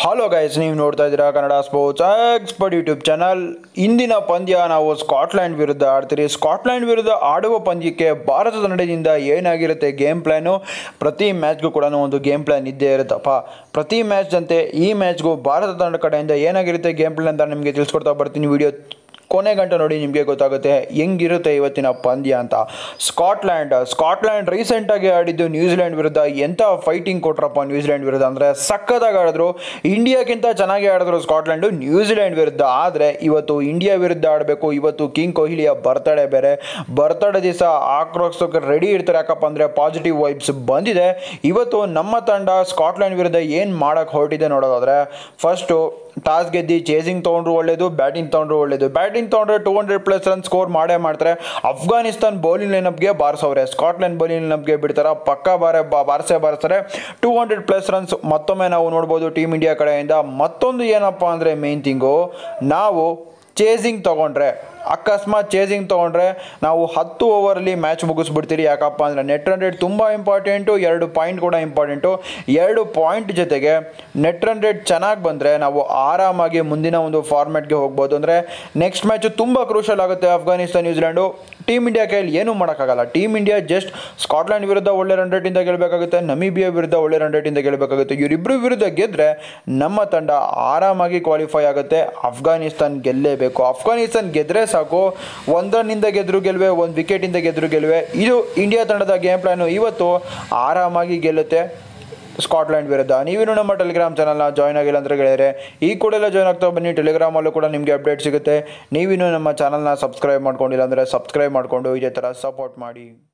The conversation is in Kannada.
ಹಲೋ ಗೈಸ್, ನೀವು ನೋಡ್ತಾ ಇದ್ದೀರಾ Kannada sports expert YouTube channel. ಇಂದಿನ ಪಂದ್ಯ ನಾವು ಸ್ಕಾಟ್ಲೆಂಡ್ ವಿರುದ್ಧ ಆಡ್ತೀರಿ. ಸ್ಕಾಟ್ಲೆಂಡ್ ವಿರುದ್ಧ ಆಡುವ ಪಂದ್ಯಕ್ಕೆ ಭಾರತ ತಂಡದಿಂದ ಏನಾಗಿರುತ್ತೆ ಗೇಮ್ ಪ್ಲ್ಯಾನು, ಪ್ರತಿ ಮ್ಯಾಚ್ಗೂ ಕೂಡ ಒಂದು ಗೇಮ್ ಪ್ಲ್ಯಾನ್ ಇದ್ದೇ ಇರುತ್ತಪ್ಪ. ಪ್ರತಿ ಮ್ಯಾಚ್ ಅಂತೆ ಈ ಮ್ಯಾಚ್ಗೂ ಭಾರತ ತಂಡ ಕಡೆಯಿಂದ ಏನಾಗಿರುತ್ತೆ ಗೇಮ್ ಪ್ಲ್ಯಾನ್ ಅಂತ ನಿಮಗೆ ತಿಳಿಸ್ಕೊಡ್ತಾ ಬರ್ತೀನಿ. ವಿಡಿಯೋ ಕೊನೆ ಗಂಟೆ ನೋಡಿ, ನಿಮಗೆ ಗೊತ್ತಾಗುತ್ತೆ ಹೆಂಗಿರುತ್ತೆ ಇವತ್ತಿನ ಪಂದ್ಯ ಅಂತ. ಸ್ಕಾಟ್ಲ್ಯಾಂಡ್ ರೀಸೆಂಟಾಗಿ ಆಡಿದ್ದು ನ್ಯೂಜಿಲೆಂಡ್ ವಿರುದ್ಧ. ಎಂಥ ಫೈಟಿಂಗ್ ಕೊಟ್ರಪ್ಪ ನ್ಯೂಜಿಲೆಂಡ್ ವಿರುದ್ಧ ಅಂದರೆ ಸಖತ್ತಾಗಿ ಆಡಿದ್ರು. ಇಂಡಿಯಾಕ್ಕಿಂತ ಚೆನ್ನಾಗಿ ಆಡಿದ್ರು ಸ್ಕಾಟ್ಲ್ಯಾಂಡು ನ್ಯೂಜಿಲೆಂಡ್ ವಿರುದ್ಧ. ಆದರೆ ಇವತ್ತು ಇಂಡಿಯಾ ವಿರುದ್ಧ ಆಡಬೇಕು. ಇವತ್ತು ಕಿಂಗ್ ಕೊಹ್ಲಿಯ ಬರ್ತಡೇ ಬೇರೆ. ಬರ್ತಡೇ ದಿವಸ ಆಕ್ರೋಶಕ್ಕೆ ರೆಡಿ ಇರ್ತಾರೆ. ಯಾಕಪ್ಪ ಅಂದರೆ ಪಾಸಿಟಿವ್ ವೈಬ್ಸ್ ಬಂದಿದೆ. ಇವತ್ತು ನಮ್ಮ ತಂಡ ಸ್ಕಾಟ್ಲ್ಯಾಂಡ್ ವಿರುದ್ಧ ಏನು ಮಾಡೋಕ್ಕೆ ಹೊರಟಿದೆ ನೋಡೋದಾದರೆ, ಫಸ್ಟು ಟಾಸ್ ಗೆದ್ದು ಚೇಸಿಂಗ್ ತೊಗೊಂಡ್ರು ಒಳ್ಳೆಯದು, ಬ್ಯಾಟಿಂಗ್ ತೊಗೊಂಡ್ರು ಒಳ್ಳೆಯದು. ಬ್ಯಾಟಿಂಗ್ ತೊಗೊಂಡ್ರೆ 200+ ರನ್ ಸ್ಕೋರ್ ಮಾಡೇ ಮಾಡ್ತಾರೆ. ಅಫ್ಘಾನಿಸ್ತಾನ್ ಬೌಲಿಂಗ್ ಲೈನಪ್ಗೆ ಬಾರಿಸೋರೆ, ಸ್ಕಾಟ್ಲೆಂಡ್ ಬೌಲಿಂಗ್ ಲೈನಪ್ಗೆ ಬಿಡ್ತಾರೆ. ಪಕ್ಕ ಬಾರಿಸ್ತಾರೆ 200+ ರನ್ಸ್. ಮತ್ತೊಮ್ಮೆ ನಾವು ನೋಡ್ಬೋದು ಟೀಮ್ ಇಂಡಿಯಾ ಕಡೆಯಿಂದ. ಮತ್ತೊಂದು ಏನಪ್ಪ ಅಂದರೆ ಮೇನ್ ಥಿಂಗು, ನಾವು ಚೇಸಿಂಗ್ ತೊಗೊಂಡ್ರೆ, ಅಕಸ್ಮಾತ್ ಚೇಸಿಂಗ್ ತೊಗೊಂಡ್ರೆ ನಾವು 10 ಓವರಲ್ಲಿ ಮ್ಯಾಚ್ ಮುಗಿಸ್ಬಿಡ್ತೀರಿ. ಯಾಕಪ್ಪ ಅಂದರೆ ನೆಟ್ ರನ್ ರೇಟ್ ತುಂಬ ಇಂಪಾರ್ಟೆಂಟು, 2 ಪಾಯಿಂಟ್ ಕೂಡ ಇಂಪಾರ್ಟೆಂಟು. 2 ಪಾಯಿಂಟ್ ಜೊತೆಗೆ ನೆಟ್ ರನ್ ರೇಟ್ ಚೆನ್ನಾಗಿ ಬಂದರೆ ನಾವು ಆರಾಮಾಗಿ ಮುಂದಿನ ಒಂದು ಫಾರ್ಮ್ಯಾಟ್ಗೆ ಹೋಗ್ಬೋದು. ಅಂದರೆ ನೆಕ್ಸ್ಟ್ ಮ್ಯಾಚು ತುಂಬ ಕ್ರೂಷಲ್ ಆಗುತ್ತೆ. ಅಫ್ಘಾನಿಸ್ತಾನ್ ನ್ಯೂಜಿಲೆಂಡು ಟೀಮ್ ಇಂಡಿಯಾ ಕೈಯಲ್ಲಿ ಏನೂ ಮಾಡೋಕ್ಕಾಗಲ್ಲ. ಟೀಮ್ ಇಂಡಿಯಾ ಜಸ್ಟ್ ಸ್ಕಾಟ್ಲೆಂಡ್ ವಿರುದ್ಧ ಒಳ್ಳೆ ರನ್ ರೇಟಿಂದ ಗೆಲ್ಲಬೇಕಾಗುತ್ತೆ, ನಮೀಬಿಯಾ ವಿರುದ್ಧ ಒಳ್ಳೆ ರನ್ ರೇಟಿಂದ ಗೆಲ್ಲಬೇಕಾಗುತ್ತೆ. ಇವರಿಬ್ಬರು ವಿರುದ್ಧ ಗೆದ್ದರೆ ನಮ್ಮ ತಂಡ ಆರಾಮಾಗಿ ಕ್ವಾಲಿಫೈ ಆಗುತ್ತೆ. ಅಫ್ಘಾನಿಸ್ತಾನ್ ಗೆಲ್ಲೇಬೇಕು. ಅಫ್ಘಾನಿಸ್ತಾನ್ ಗೆದ್ದರೆ ಸಾಕು. 1 ರನ್ನಿಂದ ಗೆದ್ದರು ಗೆಲುವೆ, 1 ವಿಕೆಟಿಂದ ಗೆದ್ದರು ಗೆಲುವೆ. ಇದು ಇಂಡಿಯಾ ತಂಡದ ಗೇಮ್ ಪ್ಲಾನು. ಇವತ್ತು ಆರಾಮಾಗಿ ಗೆಲ್ಲುತ್ತೆ ಸ್ಕಾಟ್ಲೆಂಡ್ ವಿರುದ್ಧ. ನೀವೇನು ನಮ್ಮ ಟೆಲಿಗ್ರಾಮ್ ಚಾನಲ್ನ ಜಾಯ್ನ್ ಆಗಿಲ್ಲ ಅಂದರೆ ಗೆಳೆಯರೆ ಈ ಕೂಡಲೇ ಜಾಯ್ನ್ ಆಗ್ತಾ ಬನ್ನಿ. ಟೆಲಿಗ್ರಾಮಲ್ಲೂ ಕೂಡ ನಿಮಗೆ ಅಪ್ಡೇಟ್ ಸಿಗುತ್ತೆ. ನೀವಿನ್ನೂ ನಮ್ಮ ಚಾನಲ್ನ ಸಬ್ಸ್ಕ್ರೈಬ್ ಮಾಡ್ಕೊಂಡಿಲ್ಲ ಅಂದರೆ ಸಬ್ಸ್ಕ್ರೈಬ್ ಮಾಡಿಕೊಂಡು ಇದೇ ಥರ ಸಪೋರ್ಟ್ ಮಾಡಿ.